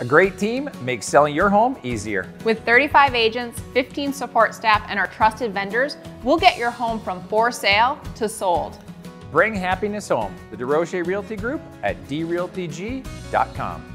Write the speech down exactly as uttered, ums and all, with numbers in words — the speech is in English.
A great team makes selling your home easier. With thirty-five agents, fifteen support staff, and our trusted vendors, we'll get your home from for sale to sold. Bring happiness home. The Desrochers Realty Group at d realty g dot com.